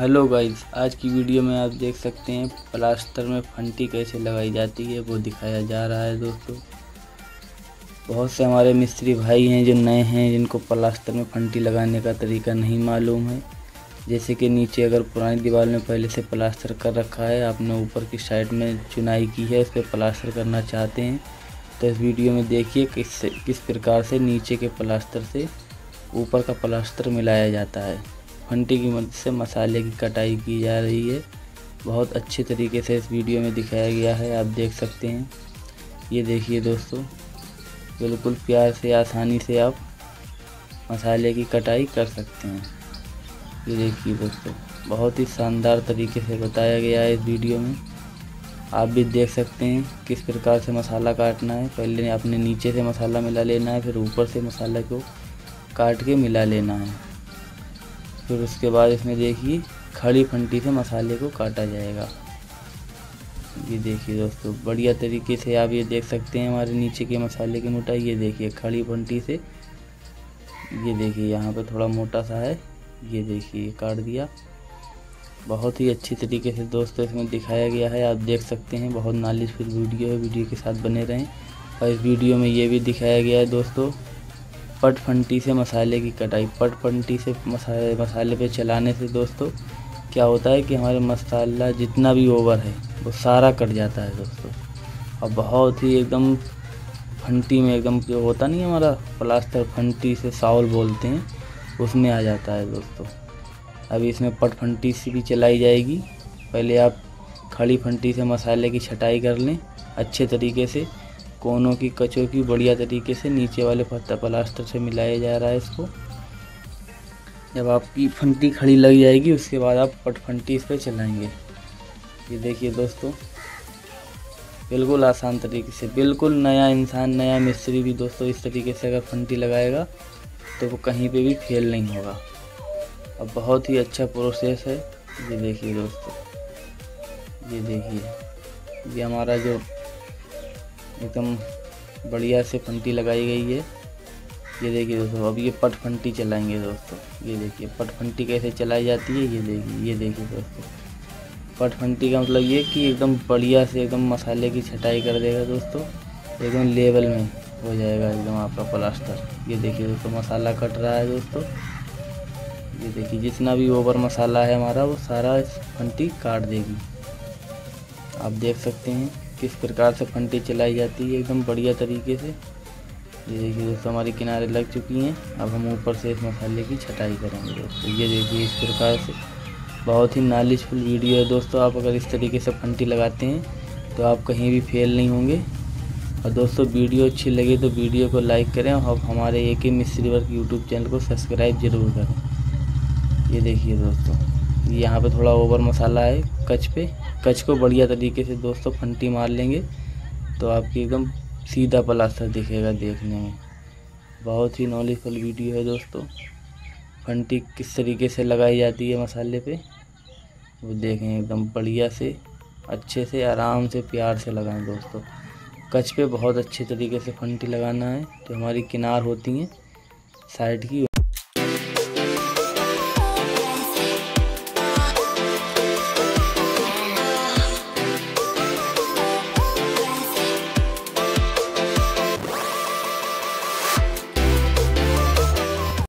Hello guys, आज की video में आप देख सकते हैं प्लास्टर में फंटी कैसे लगाई जाती है वो दिखाया जा रहा है। दोस्तों, बहुत से हमारे मिस्त्री भाई हैं जो नए हैं, जिनको प्लास्टर में फंटी लगाने का तरीका नहीं मालूम है। जैसे कि नीचे अगर पुरानी दीवार में पहले से प्लास्टर कर रखा है, आपने ऊपर की साइड में चुनाई की है, उस पर प्लास्टर करना चाहते हैं तो इस वीडियो में देखिए किस प्रकार से नीचे के प्लास्टर से ऊपर का प्लास्टर मिलाया जाता है। फंटी की मदद से मसाले की कटाई की जा रही है। बहुत अच्छे तरीके से इस वीडियो में दिखाया गया है, आप देख सकते हैं। ये देखिए दोस्तों, बिल्कुल प्यार से आसानी से आप मसाले की कटाई कर सकते हैं। ये देखिए दोस्तों, बहुत ही शानदार तरीके से बताया गया है इस वीडियो में। आप भी देख सकते हैं किस प्रकार से मसाला काटना है। पहले आपने नीचे से मसाला मिला लेना है, फिर ऊपर से मसाला को काट के मिला लेना है। फिर उसके बाद इसमें देखिए खड़ी फंटी से मसाले को काटा जाएगा। ये देखिए दोस्तों, बढ़िया तरीके से आप ये देख सकते हैं हमारे नीचे के मसाले की मोटाई। ये देखिए खड़ी फंटी से, ये देखिए यहाँ पे थोड़ा मोटा सा है, ये देखिए काट दिया। बहुत ही अच्छी तरीके से दोस्तों इसमें दिखाया गया है, आप देख सकते हैं। बहुत नॉलेजफुल वीडियो है, वीडियो के साथ बने रहें। और इस वीडियो में ये भी दिखाया गया है दोस्तों, पट फंटी से मसाले की कटाई। पट फंटी से मसाले पे चलाने से दोस्तों क्या होता है कि हमारे मसाला जितना भी ओवर है वो सारा कट जाता है दोस्तों। और बहुत ही एकदम फंटी में एकदम जो होता नहीं हमारा प्लास्टर फंटी से साउल बोलते हैं, उसमें आ जाता है दोस्तों। अभी इसमें पट फंटी से भी चलाई जाएगी। पहले आप खड़ी फंटी से मसाले की छटाई कर लें अच्छे तरीके से। कोनों की कचों की बढ़िया तरीके से नीचे वाले प्लास्टर से मिलाया जा रहा है इसको। जब आपकी फंटी खड़ी लग जाएगी उसके बाद आप पट फंटी इस पर चलाएंगे। ये देखिए दोस्तों, बिल्कुल आसान तरीके से, बिल्कुल नया इंसान, नया मिस्त्री भी दोस्तों इस तरीके से अगर फंटी लगाएगा तो वो कहीं पे भी फेल नहीं होगा। अब बहुत ही अच्छा प्रोसेस है। ये देखिए दोस्तों, ये देखिए, ये हमारा जो एकदम बढ़िया से फंटी लगाई गई है। ये देखिए दोस्तों, अब ये पट फंटी चलाएंगे दोस्तों। ये देखिए पट फंटी कैसे चलाई जाती है। ये देखिए दोस्तों, पट फंटी का मतलब ये कि एकदम बढ़िया से एकदम मसाले की छटाई कर देगा दोस्तों, एकदम लेवल में हो जाएगा एकदम आपका प्लास्टर। ये देखिए दोस्तों, मसाला कट रहा है दोस्तों। ये देखिए जितना भी ओवर मसाला है हमारा वो सारा फंटी काट देगी। आप देख सकते हैं किस प्रकार से फंटी चलाई जाती है एकदम बढ़िया तरीके से। ये देखिए दोस्तों, हमारी किनारे लग चुकी हैं। अब हम ऊपर से इस मसाले की छटाई करेंगे दोस्तों। ये देखिए इस प्रकार से, बहुत ही नॉलेजफुल वीडियो है दोस्तों। आप अगर इस तरीके से फंटी लगाते हैं तो आप कहीं भी फेल नहीं होंगे। और दोस्तों, वीडियो अच्छी लगी तो वीडियो को लाइक करें और हमारे AK Mistri work YouTube channel को सब्सक्राइब जरूर करें। ये देखिए दोस्तों, यहाँ पे थोड़ा ओवर मसाला है कच को बढ़िया तरीके से दोस्तों फंटी मार लेंगे तो आपकी एकदम सीधा प्लास्टर दिखेगा देखने में। बहुत ही नॉलेजफुल वीडियो है दोस्तों। फंटी किस तरीके से लगाई जाती है मसाले पे वो देखें, एकदम बढ़िया से, अच्छे से, आराम से, प्यार से लगाएं दोस्तों। कच पे बहुत अच्छे तरीके से फंटी लगाना है। जो हमारी किनार होती हैं साइड की